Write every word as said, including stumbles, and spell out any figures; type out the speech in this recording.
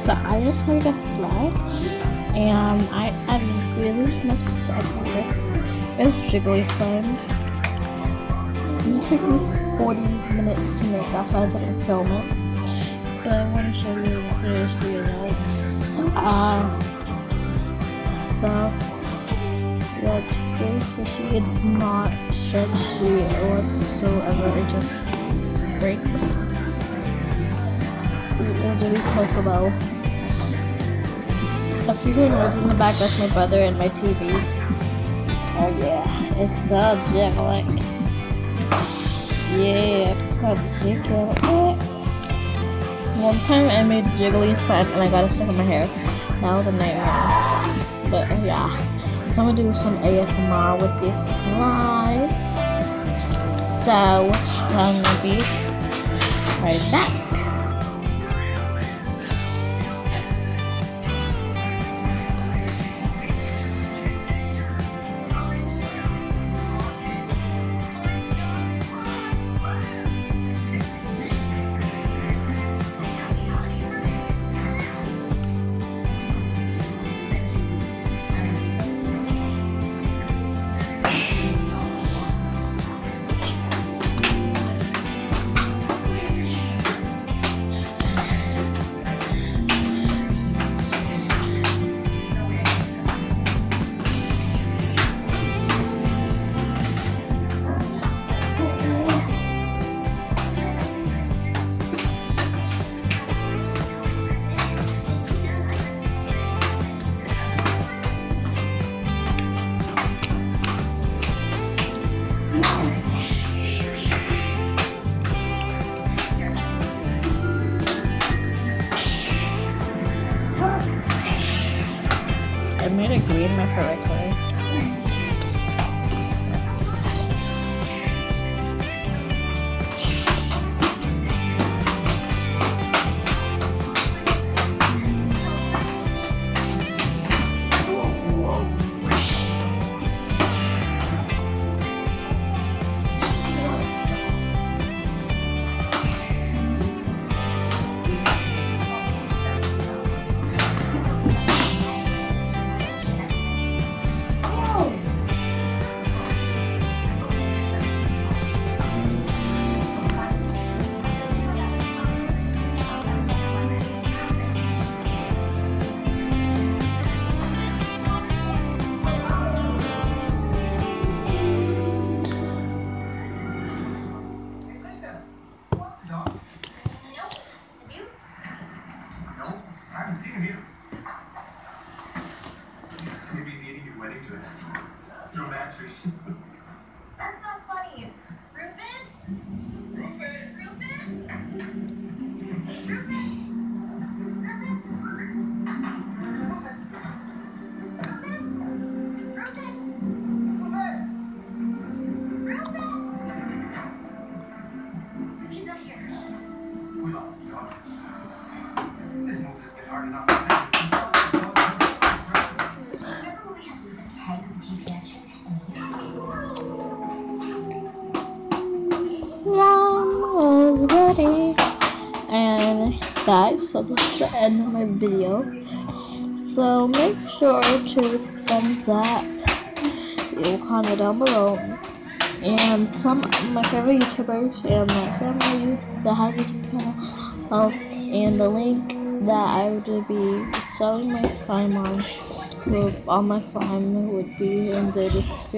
So I just made a slide, and I added really much slime on it. It's jiggly slime. It took me forty minutes to make that, so I didn't film it. But I want to show you the finished result. Uh, so yeah, it's very squishy. It's not stretchy whatsoever. It just breaks. It's really Kokomo. If you hear noise in the back, that's my brother and my T V. Oh yeah, it's so jiggly. Yeah, come jiggle it. One time I made jiggly slime and I got it stuck in my hair. That was a nightmare. But yeah, so I'm gonna do some A S M R with this slime. So I'm gonna be right back. I made a green my favorite color. Maybe he's eating your wedding dress. No match your shoes. That's not funny. Rufus? Rufus! Rufus? Rufus? Rufus? Rufus? Rufus? Rufus? He's not here. We lost the dog. This move has been hard enough. Slime is ready, and guys, so this is the end of my video. So make sure to thumbs up, you'll comment down below, and some of my favorite YouTubers and my family that has a YouTube channel, um, and the link that I would be selling my slime on, with all my slime would be in the description.